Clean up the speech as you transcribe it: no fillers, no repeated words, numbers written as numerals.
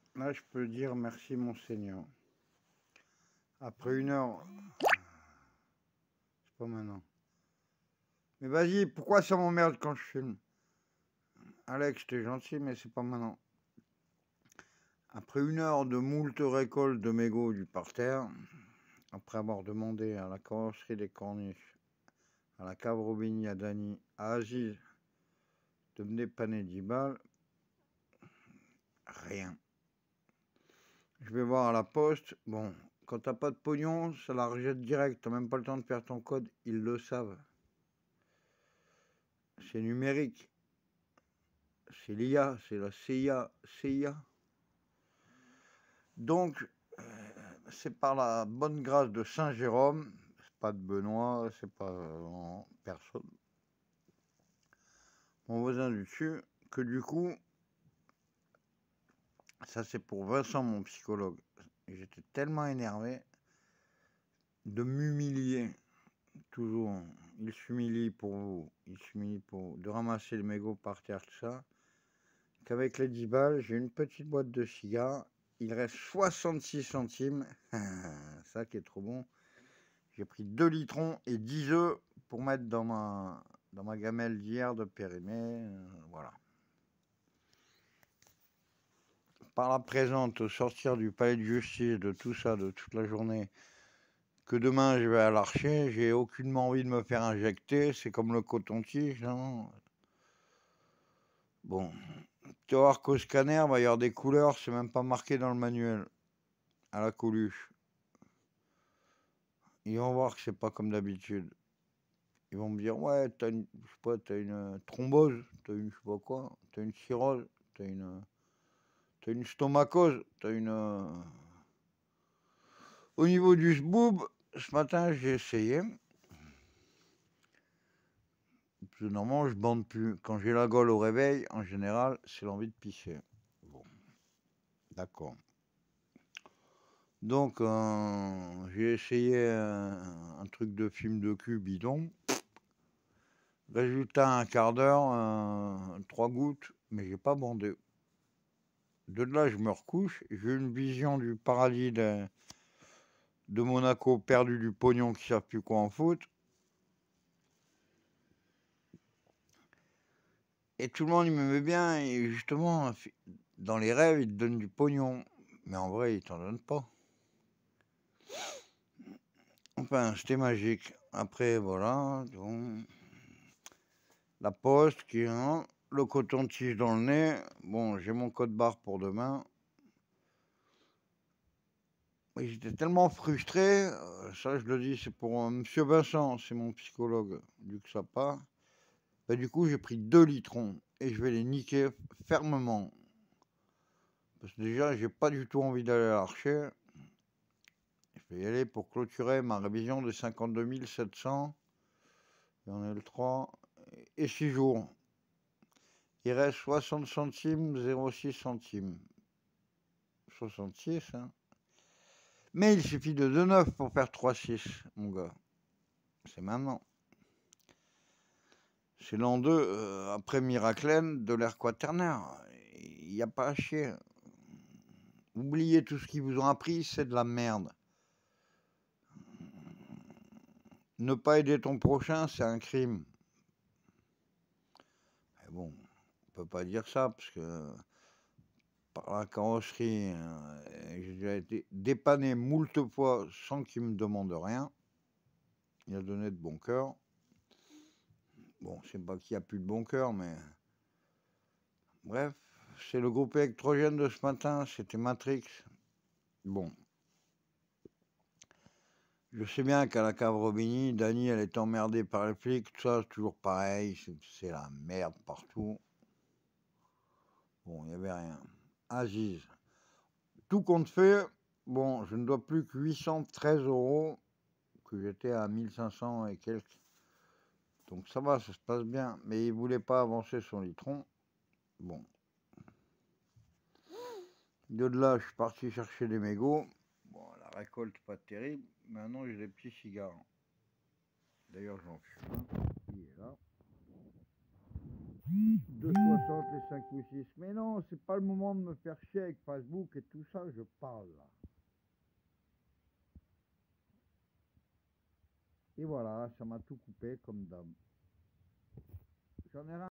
Là, je peux dire merci, Monseigneur. Après 1 heure, c'est pas maintenant. Mais vas-y, pourquoi ça m'emmerde quand je filme? Alex, t'es gentil, mais c'est pas maintenant. Après 1 heure de moult récoltes de mégots du parterre, après avoir demandé à la carrosserie des Corniches, à la cave Robigny, à Dany, à Aziz de me dépanner 10 balles, rien. Je vais voir à la poste, bon, quand t'as pas de pognon, ça la rejette direct, t'as même pas le temps de faire ton code, ils le savent. C'est numérique. C'est l'IA, c'est la CIA. Donc, c'est par la bonne grâce de Saint Jérôme, c'est pas de Benoît, c'est pas personne, mon voisin du dessus, que du coup, ça c'est pour Vincent, mon psychologue. J'étais tellement énervé de m'humilier, toujours. Il s'humilie pour vous, de ramasser le mégot par terre, tout ça. Qu'avec les 10 balles, j'ai une petite boîte de cigares. Il reste 66 centimes. Ça qui est trop bon. J'ai pris 2 litrons et 10 œufs pour mettre dans ma gamelle d'hier de Périmée. Voilà. Par la présente, au sortir du palais de justice, de tout ça, de toute la journée, que demain je vais à l'Archer, j'ai aucunement envie de me faire injecter. C'est comme le coton-tige, non? Bon, tu vas voir qu'au scanner, il va y avoir des couleurs, c'est même pas marqué dans le manuel, à la Coluche. Ils vont voir que c'est pas comme d'habitude. Ils vont me dire, ouais, t'as une, je sais pas, t'as une thrombose, t'as une, je sais pas quoi, t'as une cirrhose, t'as une stomacose, t'as une... Au niveau du sboob, ce matin, j'ai essayé. Parce que normalement, je bande plus. Quand j'ai la gaule au réveil, en général, c'est l'envie de pisser. Bon, d'accord. Donc, j'ai essayé un truc de film de cul bidon. Résultat, un quart d'heure, 3 gouttes, mais j'ai pas bandé. De là, je me recouche, j'ai une vision du paradis de Monaco, perdu du pognon qui ne savent plus quoi en foutre. Et tout le monde, il me met bien, et justement, dans les rêves, ils te donnent du pognon. Mais en vrai, ils t'en donnent pas. Enfin, c'était magique. Après, voilà, donc, la poste qui est le coton-tige dans le nez. Bon, j'ai mon code barre pour demain. J'étais tellement frustré, ça je le dis, c'est pour Monsieur Vincent, c'est mon psychologue, du que ça part. Bah, du coup, j'ai pris 2 litrons et je vais les niquer fermement. Parce que déjà, j'ai pas du tout envie d'aller à l'Archer. Je vais y aller pour clôturer ma révision de 52 700. J'en ai le 3. Et 6 jours. Il reste 60 centimes, 0,6 centimes. 66, hein. Mais il suffit de 2,9 pour faire 3,6, mon gars. C'est maintenant. C'est l'an 2, après Miraclen, de l'ère quaternaire. Il n'y a pas à chier. Oubliez tout ce qu'ils vous ont appris, c'est de la merde. Ne pas aider ton prochain, c'est un crime. Mais bon, on peut pas dire ça, parce que par la carrosserie, j'ai déjà été dépanné moult fois sans qu'il me demande rien. Il a donné de bon cœur. Bon, je sais pas qu'il n'y a plus de bon cœur, mais... Bref, c'est le groupe électrogène de ce matin, c'était Matrix. Bon. Je sais bien qu'à la cave Robigny, Dany, elle est emmerdée par les flics, tout ça, c'est toujours pareil, c'est la merde partout. Bon, il n'y avait rien. Aziz. Tout compte fait, bon, je ne dois plus que 813 €, que j'étais à 1500 et quelques. Donc ça va, ça se passe bien. Mais il ne voulait pas avancer son litron. Bon. De là, je suis parti chercher des mégots. Bon, la récolte, pas terrible. Maintenant, j'ai des petits cigares. D'ailleurs, j'en fume un. Il est là. 2,60 les 5 ou 6. Mais non, c'est pas le moment de me faire chier avec Facebook et tout ça, je parle là. Et voilà, ça m'a tout coupé comme d'hab. J'en ai rien.